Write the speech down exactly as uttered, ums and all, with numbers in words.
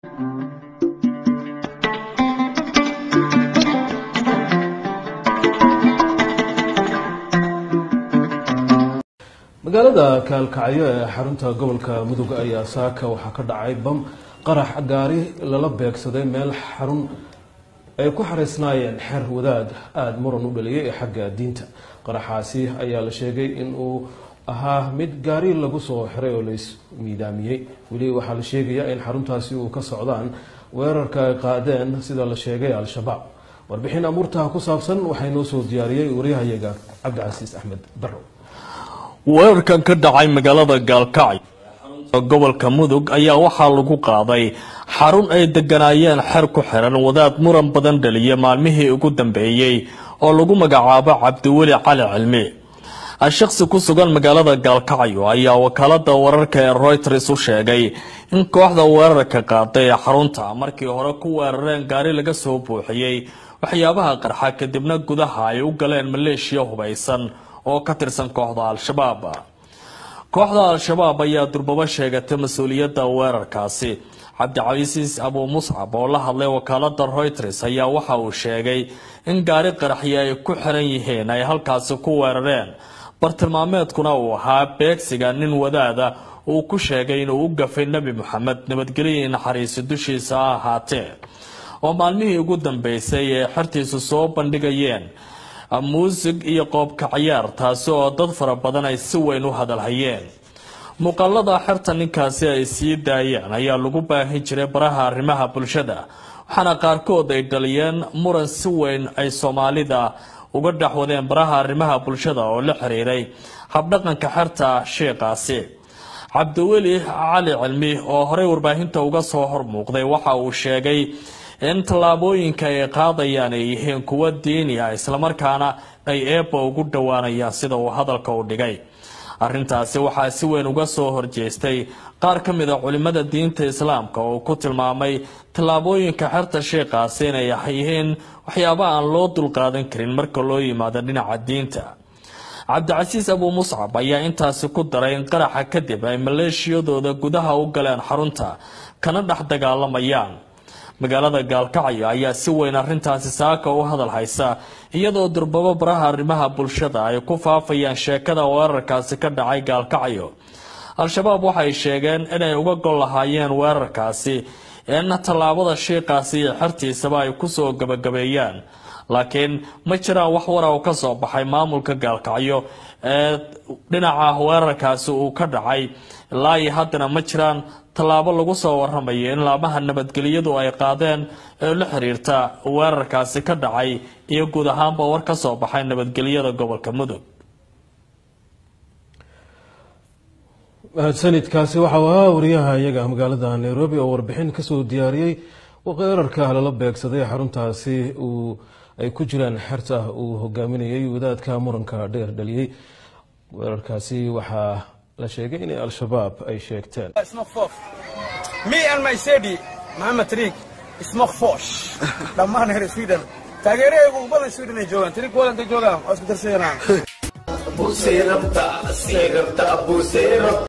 magaalada kaalkacyo ee xarunta gobolka mudug ayaa saaka waxaa ka dhacay bam qarax gaari lala beegsaday meel xarun ay ku xareysnaayeen xer wadaad aada muran u dhaliyay ee xagga diinta. qaraxaasi ayaa la sheegay in uu ahaa mid gaari lagu soo xiray oo lays miidaamiyey. weli waxaa la sheegayaa in xaruntaasi uu ka socdaan weerarka ay qaadeen sida la sheegay al-shabaab. warbixin amuurtaha ku saabsan waxaa inoo soo diyaariyey wariyahayaga cabdicasiis axmed barro. weerarkan ka dhacay magaalada gaalkacyo gobolka mudug ayaa waxaa lagu qaaday xarun ay deganaayeen xer ku xiran wadaad muran badan dhaliya maalmihii ugu dambeeyey oo lagu magacaabo cabdiweli cali cilmi. shakhsi ku sugan magaalada gaalkacyo ayaa wakaalada wararka ee Reuters u sheegay in kooxda weerarka qaaday xarunta markii hore ku weerareen gaari laga soo buuxiyey waxyaabaha qarxa kadibna gudaha ay u galeen maleeshiya hubaysan oo ka tirsan kooxda al-shabaab. kooxda al-shabaab ayaa durbaba sheegatay mas'uuliyadda weerarkaasi. cabdicasiis abu muscab oo la hadlay wakaalada Reuters ayaa waxa uu sheegay in gaari qaraxyo ay ku xiran yihiin ay halkaasi ku weerareen, bartilmaameedkuna uu ahaa beegsiga nin wadaada uu ku sheegay inuu u gafay nebi maxamed nabadgelyo naxariis dushiisa ha ahaatee, oo maalmihii ugu dambeysay ee xertiisu soo bandhigayeen muusig iyo qoobka ciyaar, taasi oo dad fara badan ay si weyn u hadalhayeen. muuqaalada xerta ninkaasi ay sii daayeen ayaa lagu baahin jiray baraha arrimaha bulshada, waxaana qaarkood ay dhaliyeen muran si weyn ay Soomaalida uga dhaxwadeen baraha arrimaha bulshada oo la xiriiray habdhaqanka xerta sheekhaasi. cabdiweli cali cilmi oo horey warbaahinta uga soo hormuuqday waxa uu sheegay in tallaabooyinka ay qaadayaan ay yihiin kuwa diini ah isla markaana ay eebba ugu dhowaanayaan sida uu hadalka u dhigay. arrintaasi waxaa si weyn uga soo horjeestay qaar ka mid ah culimada diinta islaamka oo ku tilmaamay tallaabooyinka xerta sheekhaasi inay yihiin waxyaabo aan loo dulqaadan karin marka loo yimaado dhinaca diinta. cabdicasiis abu muscab ayaa intaasi ku daray in qaraxa kadib ay maleeshiyadooda gudaha u galeen xarunta kana dhex dagaalamayaan. magaalada gaalkacyo ayaa si weyn arrintaasi saaka u hadal haysa, iyadoo durbaba baraha arrimaha bulshada ay ku faafayaan sheekada weerarkaasi ka dhacay gaalkacyo. al-shabaab waxay sheegeen inay uga gol lahaayeen weerarkaasi in tallaabada sheekhaasi iyo xertiisaba ay kusoo gabagabeeyaan, laakiin ma jiraan wax war oo ka soo baxay maamulka gaalkacyo ee dhinaca weerarkaasi uu ka dhacay. ilaa iyo haddana ma jiraan tallaabo lagu soo waramayo in laamaha nabadgelyadu ay qaadeen ee la xiriirta weerarkaasi ka dhacay iyo guud ahaanba war ka soo baxay nabadgelyada gobolka mudug. sanadkaasi waxa uu ahaa wariyahayaga magaalada Nairobi oo warbixin ka soo diyaariyay weerarka lala beegsaday xaruntaasi uu ay ku jiraan xerta uu hogaaminayay wadaadka muranka dheer dhaliyay. weerarkaasi waxaa la sheegay in al-shabaab ay sheegteen. me and my city Muhammad Tariq smoke fosh dhammaan reer Sweden taageeraygu badan Sweden ay joogaan Tariq walaal joogaan oo isku darsanayaan.